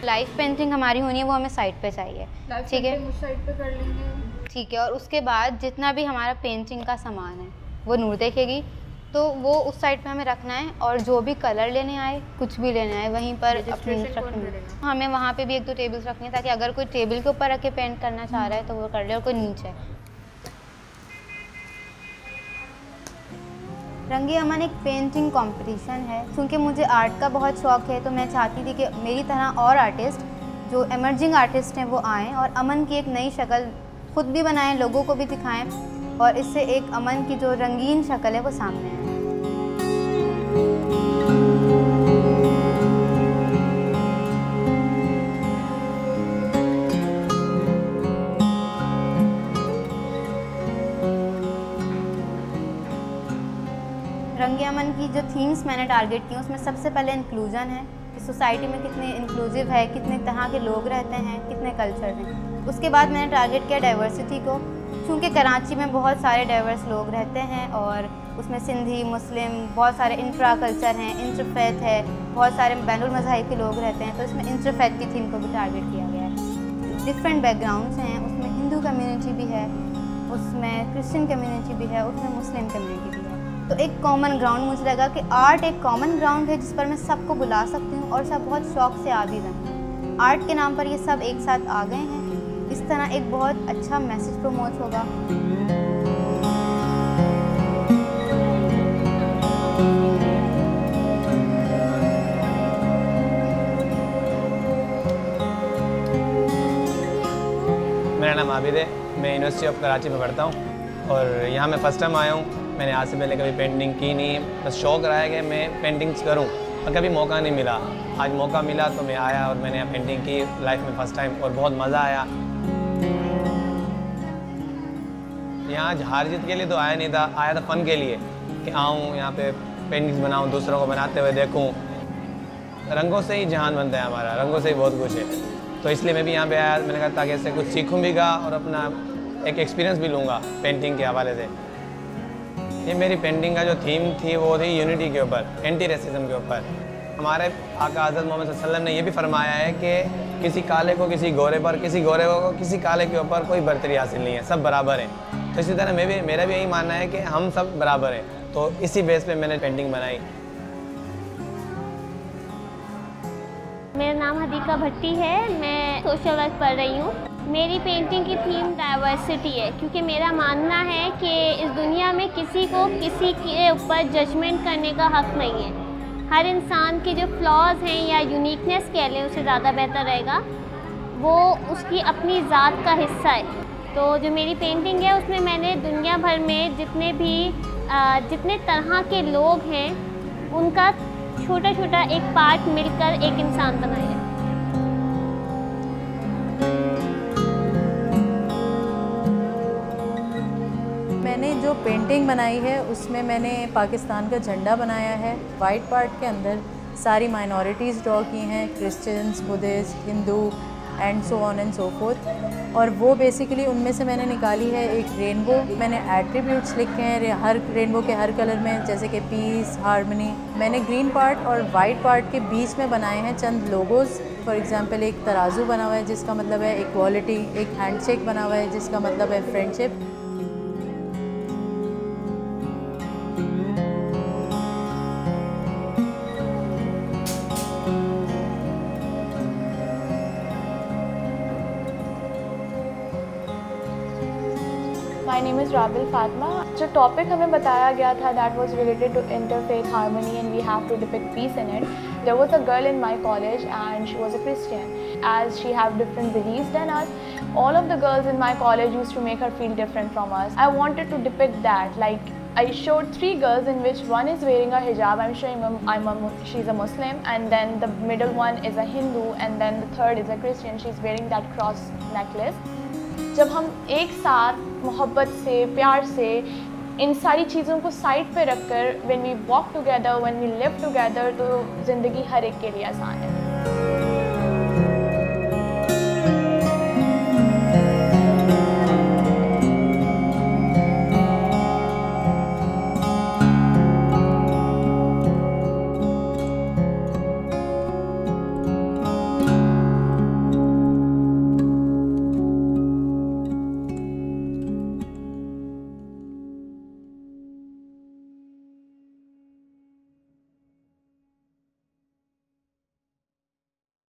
Live painting हमारी होनी है वो हमें साइड पे चाहिए, ठीक है, उस साइड पे कर लेंगे, ठीक है। और उसके बाद जितना भी हमारा पेंटिंग का सामान है वो नूर देखेगी, तो वो उस साइड पे हमें रखना है। और जो भी कलर लेने आए, कुछ भी लेने आए, वहीं पर अपनी रखनी। हमें वहाँ पे भी 1-2 टेबल्स रखनी है, ताकि अगर कोई टेबल के ऊपर रख के पेंट करना चाह रहा है तो वो कर ले, और कोई नीचे। रंगी अमन एक पेंटिंग कंपटीशन है। क्योंकि मुझे आर्ट का बहुत शौक़ है, तो मैं चाहती थी कि मेरी तरह और आर्टिस्ट जो एमर्जिंग आर्टिस्ट हैं वो आएँ और अमन की एक नई शक्ल खुद भी बनाएं, लोगों को भी दिखाएं, और इससे एक अमन की जो रंगीन शक्ल है वो सामने आए। रंगे अमन की जो थीम्स मैंने टारगेट की उसमें सबसे पहले इंक्लूजन है कि सोसाइटी में कितने इंक्लूसिव है, कितने तरह के लोग रहते हैं, कितने कल्चर हैं। उसके बाद मैंने टारगेट किया डाइवर्सिटी को, क्योंकि कराची में बहुत सारे डाइवर्स लोग रहते हैं और उसमें सिंधी, मुस्लिम, बहुत सारे इंट्रा कल्चर हैं, इंटरफेथ है, बहुत सारे बैनुल मज़ाहिब के लोग रहते हैं, तो इसमें इंटरफेथ की थीम को भी टारगेट किया गया है। डिफरेंट बैकग्राउंड्स हैं, उसमें हिंदू कम्युनिटी भी है, उसमें क्रिश्चियन कम्युनिटी भी है, उसमें मुस्लिम कम्युनिटी भी है। तो एक कॉमन ग्राउंड मुझे लगा कि आर्ट एक कॉमन ग्राउंड है जिस पर मैं सबको बुला सकती हूँ और सब बहुत शौक़ से आ भी रहे हैं। आर्ट के नाम पर ये सब एक साथ आ गए हैं, इस तरह एक बहुत अच्छा मैसेज प्रमोट होगा। मेरा नाम आबिद है, मैं यूनिवर्सिटी ऑफ कराची में पढ़ता हूँ और यहाँ मैं फ़र्स्ट टाइम आया हूँ। मैंने आज से पहले कभी पेंटिंग की नहीं, बस शौक़ रहा है कि मैं पेंटिंग्स करूँ, पर कभी मौका नहीं मिला। आज मौका मिला तो मैं आया और मैंने यहाँ पेंटिंग की लाइफ में फ़र्स्ट टाइम, और बहुत मज़ा आया। यहाँ हार जीत के लिए तो आया नहीं था, आया था फ़न के लिए कि आऊँ यहाँ पे पेंटिंग्स बनाऊँ, दूसरों को बनाते हुए देखूँ। रंगों से ही जहान बनता है हमारा, रंगों से ही बहुत कुछ है, तो इसलिए मैं भी यहाँ पे आया। मैंने कहा ताकि इससे कुछ सीखूँ भीगा और अपना एक एक्सपीरियंस भी लूँगा पेंटिंग के हवाले से। ये मेरी पेंटिंग का जो थीम थी वो थी यूनिटी के ऊपर, एंटी रेसिज्म के ऊपर। हमारे आका हज़रत मोहम्मद सल्लल्लाहु अलैहि वसल्लम ने ये भी फरमाया है कि किसी काले को किसी गोरे पर, किसी गोरे को किसी काले के ऊपर कोई बर्तरी हासिल नहीं है, सब बराबर हैं। तो इसी तरह मेरा भी यही मानना है कि हम सब बराबर हैं, तो इसी बेस पे मैंने पेंटिंग बनाई। मेरा नाम हदीका भट्टी है, मैं सोशल वर्क पढ़ रही हूँ। मेरी पेंटिंग की थीम डाइवर्सिटी है, क्योंकि मेरा मानना है कि इस दुनिया में किसी को किसी के ऊपर जजमेंट करने का हक़ नहीं है। हर इंसान के जो फ्लॉज हैं या यूनिकनेस कह लें, उससे ज़्यादा बेहतर रहेगा, वो उसकी अपनी ज़ात का हिस्सा है। तो जो मेरी पेंटिंग है उसमें मैंने दुनिया भर में जितने तरह के लोग हैं उनका छोटा छोटा एक पार्ट मिलकर एक इंसान बनाया। मैंने जो पेंटिंग बनाई है उसमें मैंने पाकिस्तान का झंडा बनाया है। वाइट पार्ट के अंदर सारी माइनॉरिटीज़ ड्रॉ की हैं, Christians, Buddhist, Hindu and so on and so forth. और वो बेसिकली उनमें से मैंने निकाली है एक रेनबो। मैंने एट्रीब्यूट्स लिखे हैं हर रेनबो के हर कलर में, जैसे कि पीस, हार्मनी। मैंने ग्रीन पार्ट और वाइट पार्ट के बीच में बनाए हैं चंद लोगोज़। फॉर एग्जांपल एक तराजू बना हुआ है जिसका मतलब है इक्वालिटी, एक हैंडशेक बना हुआ है जिसका मतलब है friendship. My name is Rabil Fatma. जो टॉपिक हमें बताया गया था that was related to interfaith harmony and we have to depict peace in it. There was a girl in my college and she was a Christian. As she have different beliefs than us, all of the girls in my college used to make her feel different from us. I wanted to depict that. Like I showed 3 girls in which one is wearing a hijab. I'm showing she's a Muslim, and then the middle one is a Hindu, and then the third is a Christian. She's wearing that cross necklace. जब हम एक साथ मोहब्बत से, प्यार से, इन सारी चीज़ों को साइड पे रखकर when we walk together, when we live together, तो ज़िंदगी हर एक के लिए आसान है।